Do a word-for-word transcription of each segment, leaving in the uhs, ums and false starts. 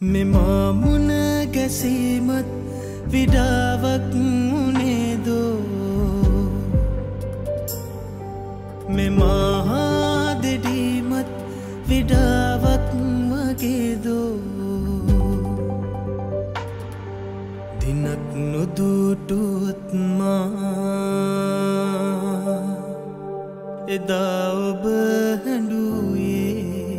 මෙමා මුණ ගැසීමත් විඩාවක් වුණේදෝ මෙමා දෙඩීමත් විඩාවක් වගේදෝ දිනක් නොදුටුවත් මා එදා ඔබ හැඬුවේ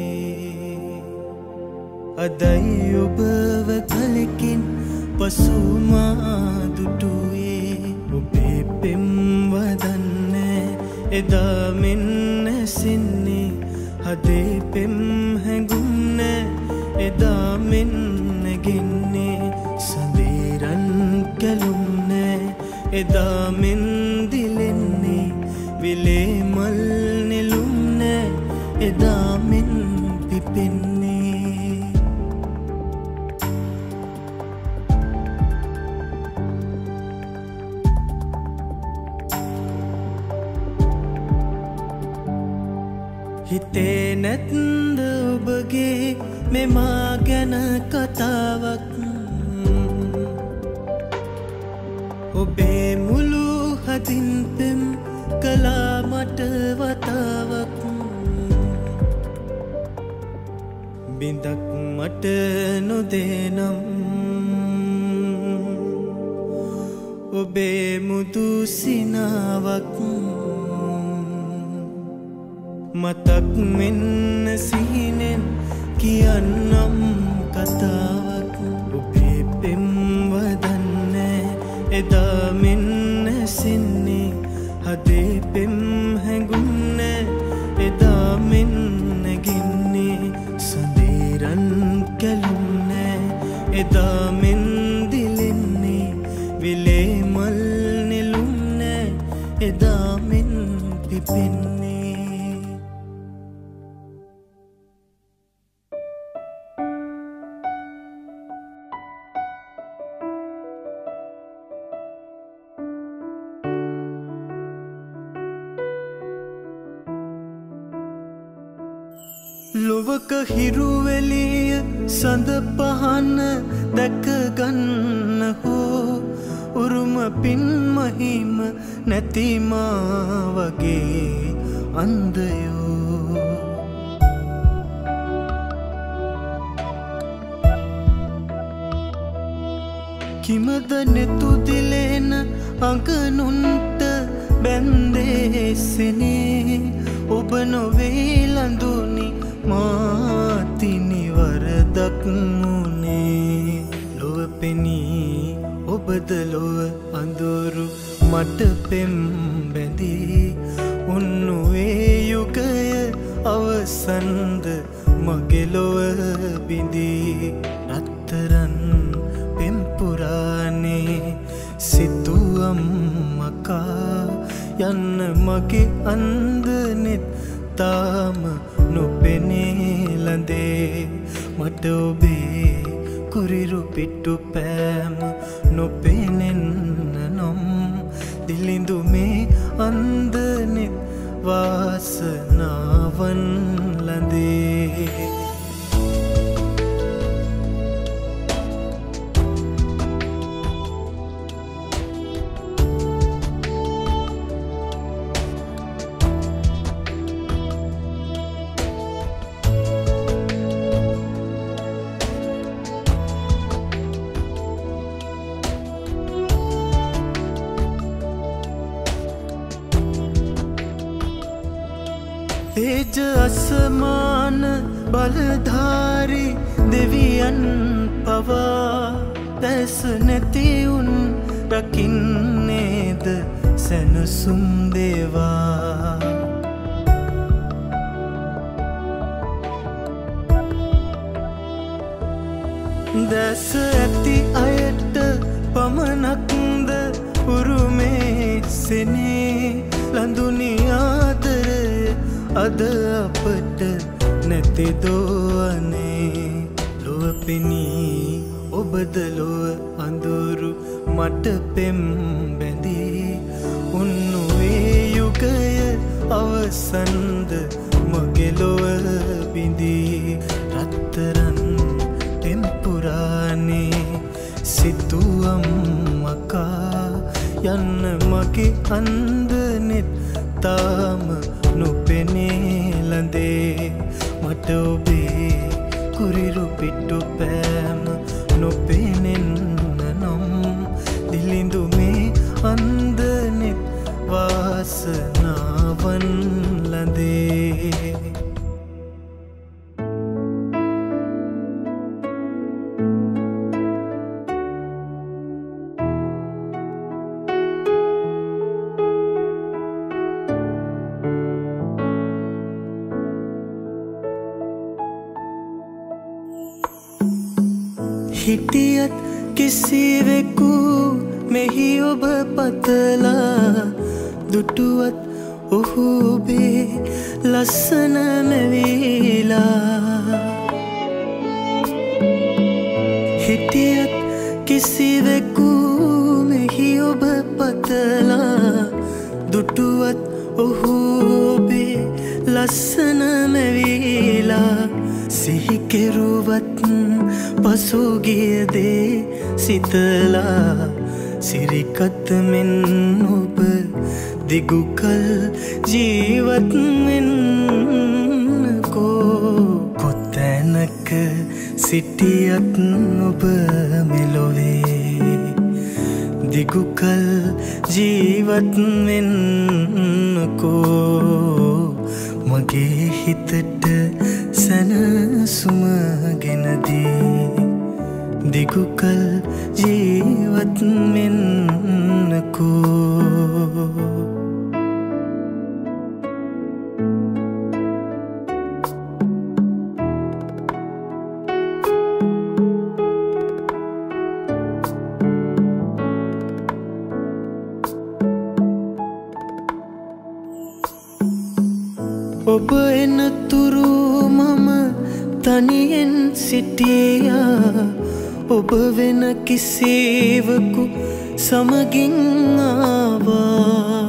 අදයි ඔබව කලකින් පසු මා දුටුවේ ඔබේ පෙම් වදන්නේ එදා මෙන්න සින්නේ හදේ පෙම් හැඟුන්නේ එදා මෙන්න ගෙන්නේ සඳේරන් කැලුන්නේ එදා මෙන් දිලෙන්නේ විලේ මල් නෙළුම්නේ එදා මෙන් පිපෙන්නේ හිතේ නැත්ද ඔබගේ මෙමා ගැන කතාවක් ඔබේ මුළු හදින් පෙම් කළා මට වතාවක් බිඳක් මට නොදේනම් ඔබේ මුදු සිනාවක් මතක් මෙන්න සිහිනෙන් කියන්නම් කතාවක් ඔබේ පෙම් වදන්නේ එදා මෙන්න සින්නේ හදේ පෙම් හැඟුන්නේ එදා මෙන්න ගෙන්නේ සඳේරන් කැලුන්නේ එදා මෙන් දිලෙන්නේ විලේ මල් නෙළුම්නේ එදා මෙන් පිපෙන්නේ ලොවක හිරුවෙලිය සඳ පහන දැක ගන්න හෝ උරුම පින් මහිම නැතිමා වගේ අන්ධයෝ කිමද නෙතු දිලෙන අඟනුන්ට බැන්දේසෙනේ ඔබ නොවේ ලඳුනි මාතිනි වරදක් මුනේ ලොව පෙනී ඔබද ලොව අඳුරු මට පෙම් බැඳී උන්නුවේ යුගය අවසන්ද මගේ ලොව බිඳී රත්තරන් පෙම් පුරානේ සිතුවම් මකා යන්න මගේ අන්දනෙත් තාම නොපෙනේ ලඳේ මට ඔබේ කුරිරු පිට්ටු පෑම නොපෙනෙන්න නම් දිලිඳු මේ අන්දනෙත් වාසනාවන් ලඳේ තේජ අසමාන බලධාරි දෙවියන් පවා දැස නැති උන් රකින්නේද සැනසුම් දේවා දැස ඇති අයට පමණක්ද උරුමේ සෙනේ ලඳුනි ආදරය අද අපට නැතිදෝ අනේ ලොව පෙනී ඔබද ලොව අඳුරු මට පෙම් බැඳී උන්නුවේ යුගය අවසන්ද මගේ ලොව බිඳී රත්තරන් පෙම් සිතුවම් මකා යන්න මගේ අන්දනෙත් තාම නොපෙනේ ළඳේ මට ඔබේ කුරිරු පිට්ටු පෑම නොපෙනෙන්න නම් දිලිඳු මේ අන්දනෙත් වාසනාවන් ළඳේ හිටියත් කිසිවෙකු මෙහි ඔබ පතලා දුටුවත් ඔහු ඔබේ ලස්සන මැවිලා හිටියත් කිසිවෙකු මෙහි ඔබ පතලා දුටුවත් ඔහු ඔබේ ලස්සන මැවිලා සිහි කෙරුවත් පසුගිය දේ සිතලා සිරිකත් මෙන් ඔබ දිගුකල් ජීවත් වෙන්නකෝ කොතැනක සිටියත් ඔබ මෙලොවේ දිගුකල් ජීවත් වෙන්නකෝ මගේ හිතට සැනසුම ගෙනදී දිගුකල් ජීවත් වෙන්නකෝ ඔබ එනතුරු මම තනියෙන් සිටියා ඔබ වෙන කිසිවකු සමගින් ආවා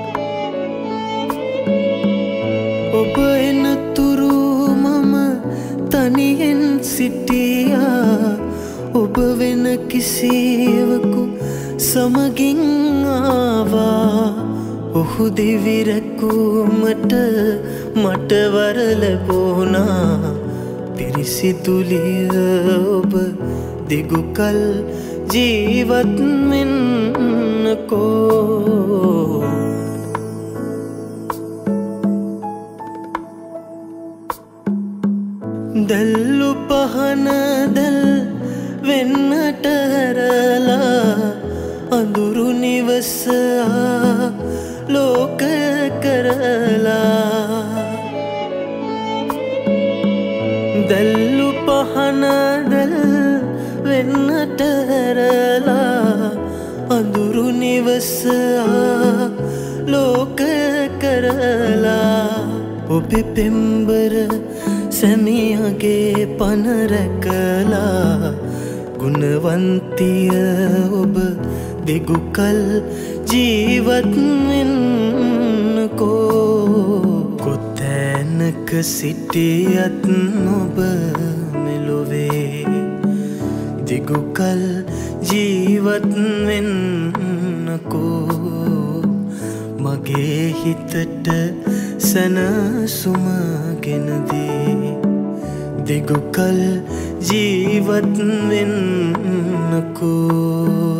ඔබ එනතුරු මම තනියෙන් සිටියා ඔබ වෙන කිසිවකු සමගින් ආවා ඔහු දිවිරැකුමට මට වර ලැබුණා පිරිසිදුලිය ඔබ දිගුකල් ජීවත් වෙන්නකෝ දැල්ලු පහන දැල් වෙන්නට හැරලා අඳුරු නිවස ලෝක කරලා දැල්ලු පහන දැල් වෙන්නට හැරලා අඳුරු නිවස ලෝක කරලා ඔබේ පෙම්බර සැමියාගේ පන රැකලා ගුණවන්තිය ඔබ දිගුකල් ජීවත් වෙන්නකෝ කොතැනක සිටියත් ඔබ මෙලොවේ දිගුකල් ජීවත් වෙන්නකෝ මගේ හිතට සැනසුම ගෙනදී දිගුකල් ජීවත් වෙන්නකෝ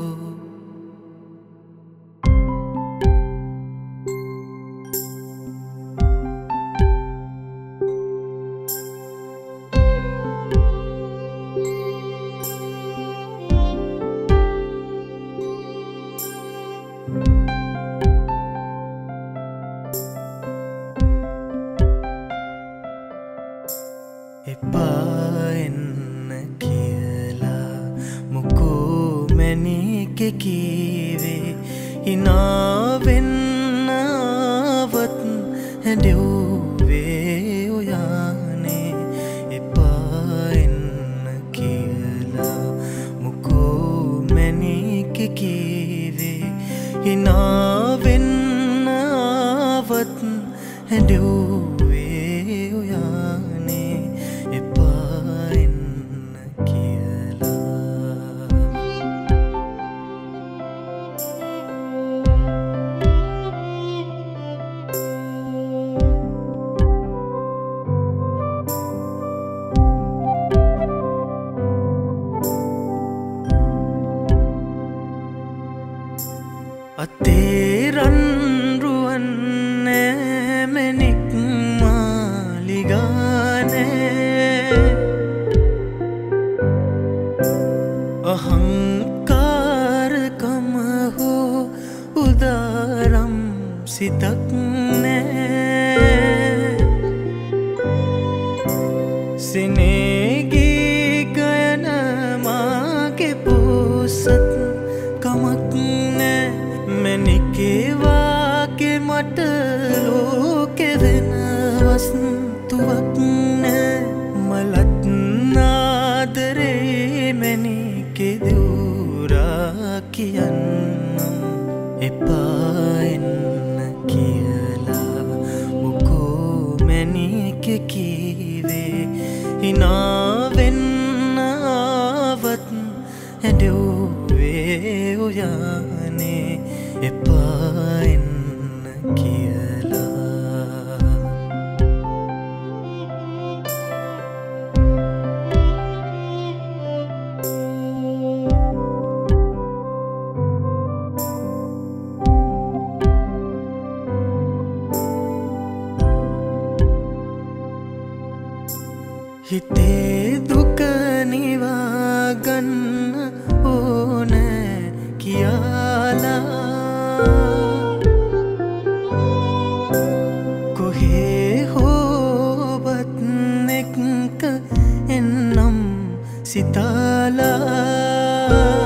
එපා එන්න කියලා මොකෝ මැනික කීවේ හිනාවෙන්න ආවත් හැඬෙව්වේ ඔයානේ එපා එන්න කියලා මොකෝ මැනික කීවේ හිනාවෙන්න ආවත් හැඬෙව්වේ ඔයානේ එපා එන්න කියලා අතේරන් රුවන් නෑමෙනෙක් මාලිගානේ අහංකාරකම හෝ උදාරම් සිතක් නෑ සිනේගී ගයන මාගේ පෝසත් කමක් නෑ මැනිකේවාගේ මට ලෝකෙ වෙනවස් තුවක් නෑ මලත් නාදරේ මැනිකේ දූරා කියන්නම් එපා එන්න කියලා මොකෝ මැනිකෙ කීවේ හිනාවෙන්න ආවත් හැඩව්වේ ඔයානේ එපා එන්න කියලා හිතේ දුක නිවාගන්න ඕනෑ කියලා කොහේ හෝවත් එක්ක එන්නම් සිතාලා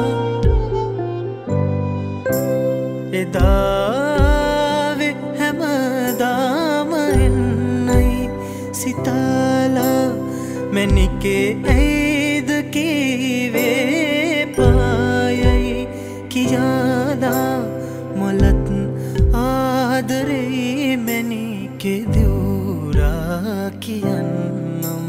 එදාවෙ හැමදාම එන්නයි සිතාලා මැනිකේ ඇයිද කීවේ පායයි කියාලා මලත් ආදරේ මැනිකේ දූරා කියන්නම්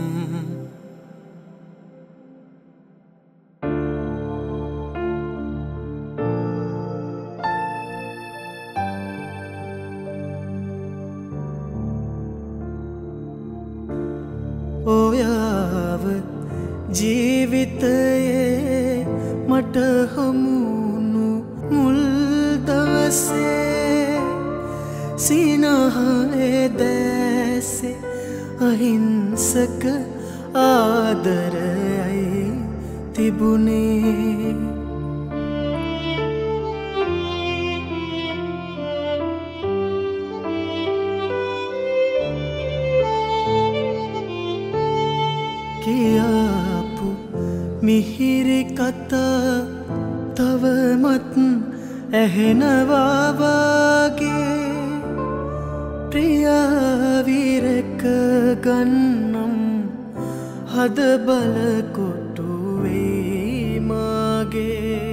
ඔයාව ජීවිතයේ මට හමුුණු මුල් දවසේ සිනහේ දැසේ අහිංසක ආදරයයි තිබුණේ කියාපු මිහිරි කතා තවමත් ඇහෙනවා වගේ ප්‍රියාවිරක ගන්නම් හද බලකොටු වෙයි මාගේ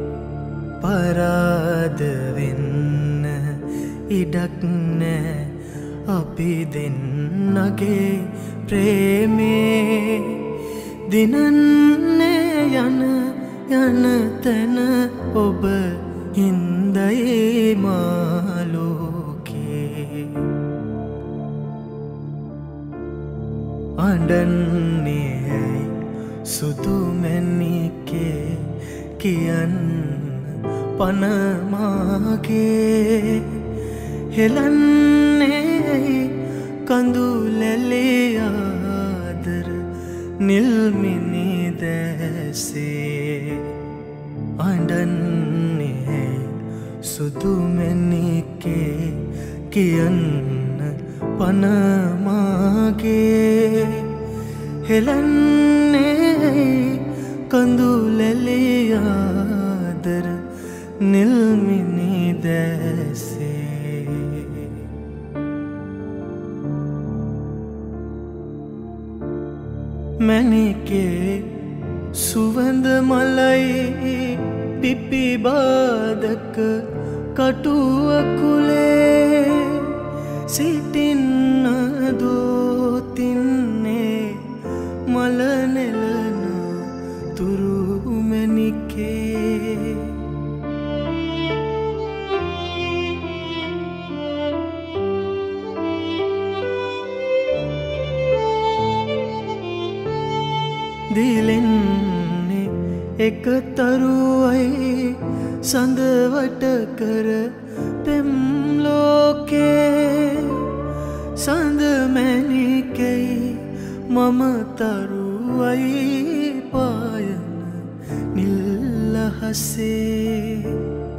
පරාද වෙන්න ඉඩක් නෑ අපි දෙන්නගේ ප්‍රේමේ දිනන්නේ යන යන තැන ඔබ හින්දයි මාලෝකේ අඬන්නේ සුදු මැණිකේ කියන්න පනමාගේ හෙලන්නේ කඳුලැලේ ආදර නිල්මිනි දැසේ අඬන්නේ සුදු මැණිකේ කියන්න පනමාගේ හෙලන්නේ කඳුලැලේ ආදර නිල්මිනි දැසේ මැණිකේ සුවඳ මලයි පිපි බාදක කටුව කුලේ සිටින්න දෝතින්නේ මල නෙලන තුරු මැණිකේ දිලෙන්නේ එක තරුවයි සඳවට කර පෙම් ලෝකේ සඳ මැණිකෙයි මම තරුවයි පායන නිල් අහසේ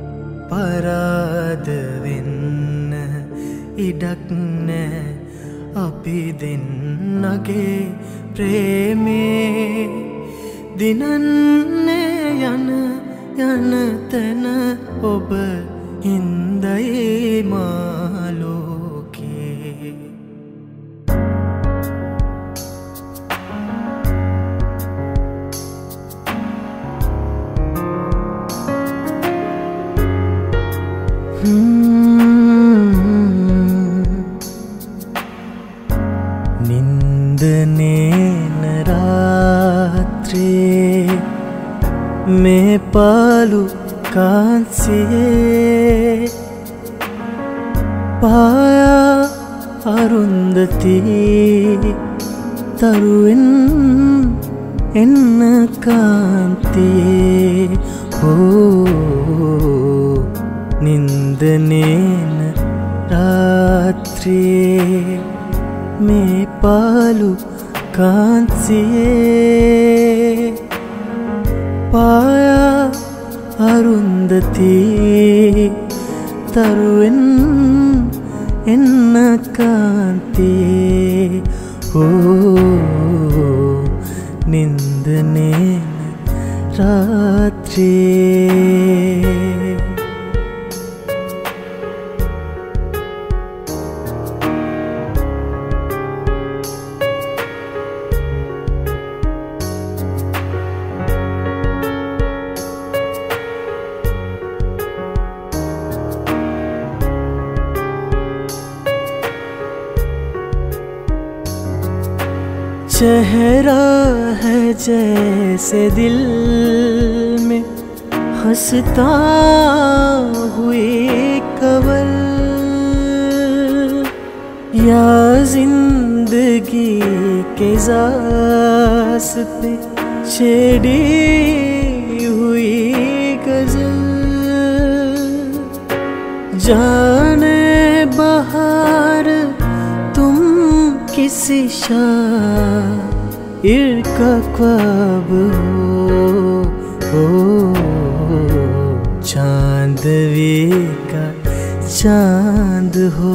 පරාද වෙන්න ඉඩක් නෑ අපි දෙන්නගේ ප්‍රේමේ දිනන්නේ යන යන තැන ඔබ හින්දයි මා ලෝකේ නින්දනේන රාත්‍රේ මේ පාලු කාන්සියේ පායා අරුන්දති තරුවෙන් එන්න කාන්තියේ ඕ නින්දනේන රාත්‍රියේ මේ පාලු කාන්සියේ පායා අරුන්දති තරුවෙන් එන්න කාන්තියේ ඕ නින්දනේන රාත්‍රියේ चेहरा है जैसे दिल में हंसता हुए कवल या जिंदगी के ज़ास पे छेड़ी हुई गज़ल जाने बहार तुम किसी शायर का ख्वाब हो, चांदवे का चांद हो।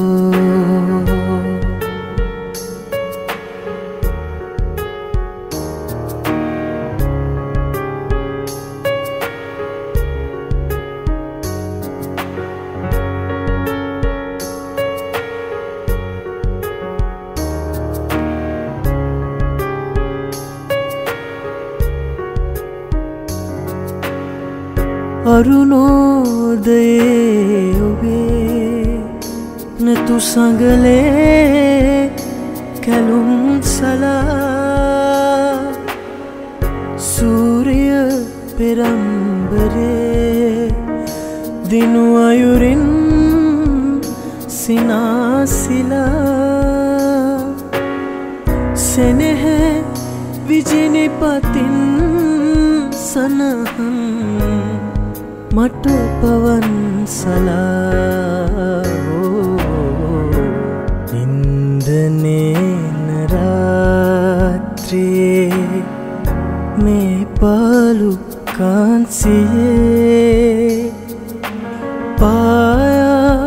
අරුණෝදයේ ඔබේ නතු සංගලේ කැලුම් සලා සූරිය පෙරම්බරේ දිනු අයුරින් සිනාසිලා සෙනෙහ විජිනිපතින් සනහන් मट पवन सला इंदने रात्रि में पालू कांसिए पाया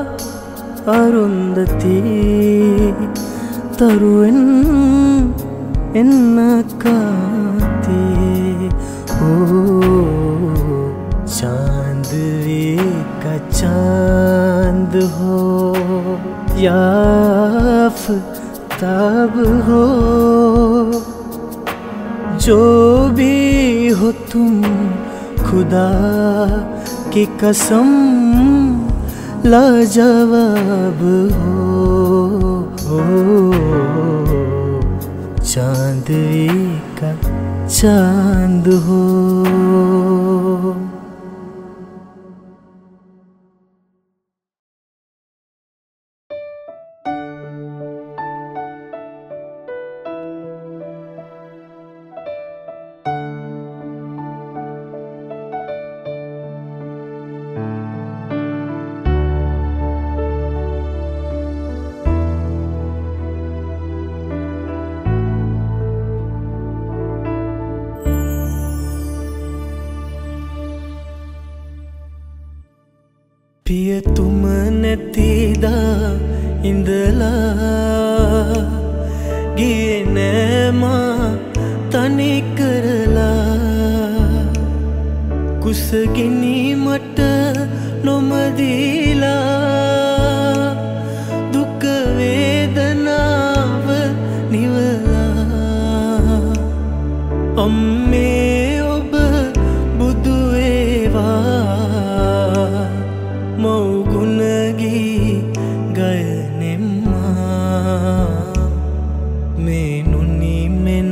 अरुंधति तरुण एन्न कांति हो चांदवे का चांद हो याफ्ताब हो जो भी हो तुम खुदा की कसम लाजवाब हो, हो चांदवे का चांद हो। පියතුම නැතිදා ඉඳලා ගියේ නෑ මා තනි කරලා කුසගිනි මට නොමදීලා දුක වේදනාව නිවලා අම්මේ ඔබ බුදු වේවා මෞගුණගී ගයනෙම්මා මේ නුනි මෙන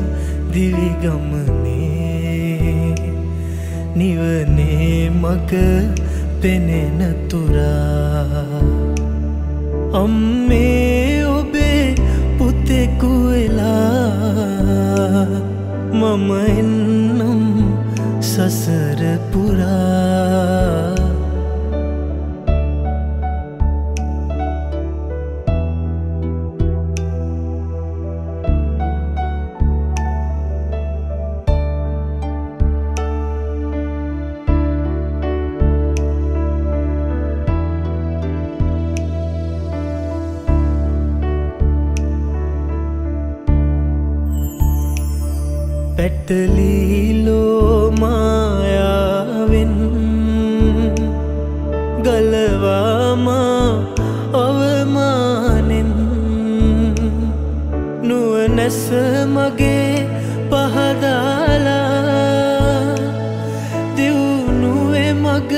දිවිගමනේ නිවනේ මග පෙනෙන තුරා අම්මේ ඔබේ පුතෙකු වෙලා මම එන්නම් සසර පුරා පැටලිලෝ මායාවෙන් ගලවාමා අවමානෙන් නුවණැස මගේ පහදාලා දියුණුවේ මග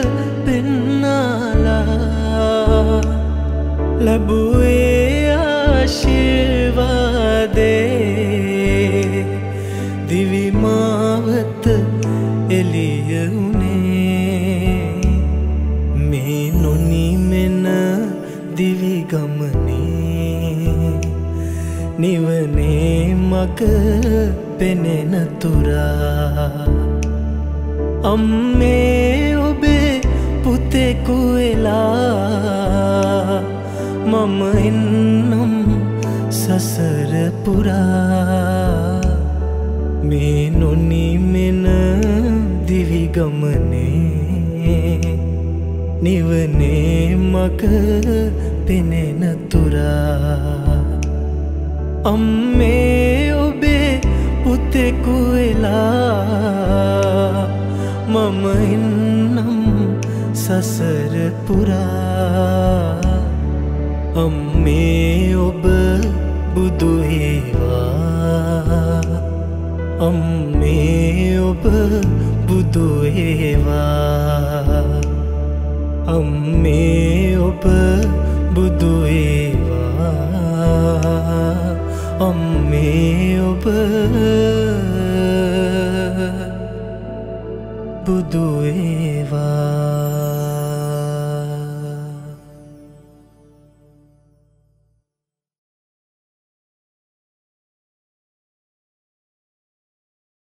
පෙන්නාලා ලැබුවේ ආශිර්වාදේ දිවි මාවත එළිය උනේ මේ නොනි මෙන දිවි ගමනේ නිවනේ මග පෙනෙන තුරා අම්මේ ඔබේ පුතෙකු වෙලා මම එන්නම් සසර පුරා මේ නොනි මෙන දිවි ගමනේ නිවනේ මග පෙනෙන තුරා අම්මේ ඔබේ පුතෙකු වෙලා මම එන්නම් සසර පුරා අම්මේ ඔබ බුදු වේවා අම්මේ ඔබ බුදු වේවා අම්මේ ඔබ බුදු වේවා අම්මේ ඔබ බුදු වේවා